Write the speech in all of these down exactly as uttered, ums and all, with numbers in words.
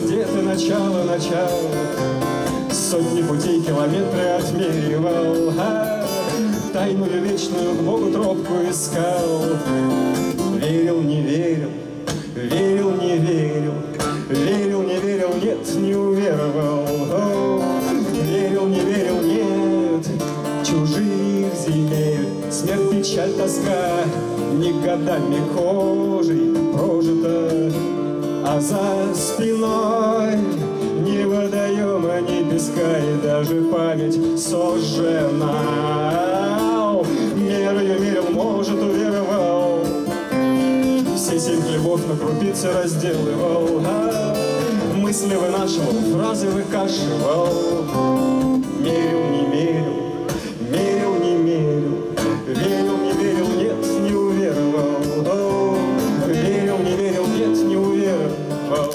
где ты начало, начало. Сотни путей, километры отмеривал, а тайную вечную к Богу тропку искал. Верил, не верил, верил, не верил, верил, не верил, нет, не уверовал. О, верил, не верил, нет, чужих земель. Смерть, печаль, тоска, не годами кожей прожита, а за спиной ни водоема, ни песка, и даже память сожжена. Мерою мерил, может, уверовал, все семь хлебов на крупицы разделывал, а мысли вынашивал, фразы выкашивал. Мерил, не мерил, мерил, не мерил, верил, не верил, нет, не уверовал. О, верил, не верил, нет, не уверовал.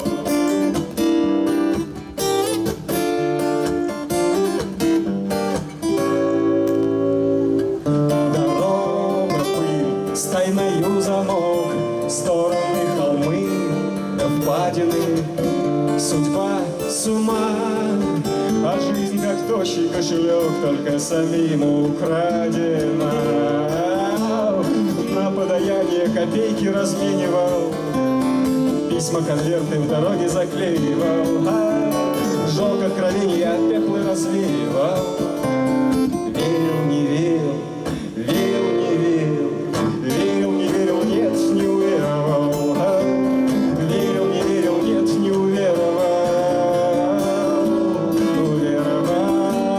Тайною замок, стороны, холмы, да впадины, судьба с ума, а жизнь как тощий кошелек, только самим украдена. На подаяние копейки разменивал, письма, конверты в дороге заклеивал, а жёг откровения, пеплы развеивал. Верил, не верил, верил, не верил, верил, не верил, нет, не уверовал. А верил, не верил, нет, не уверовал. Уверовал.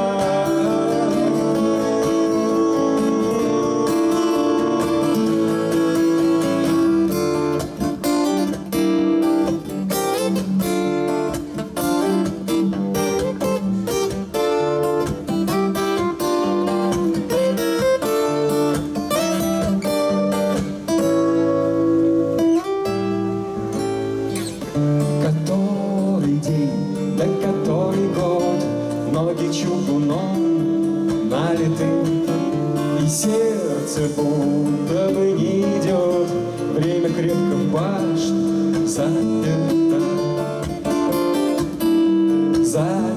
Который день, да который год, ноги чугуном налиты, и сердце будто бы не идет, время крепко в башне заперто.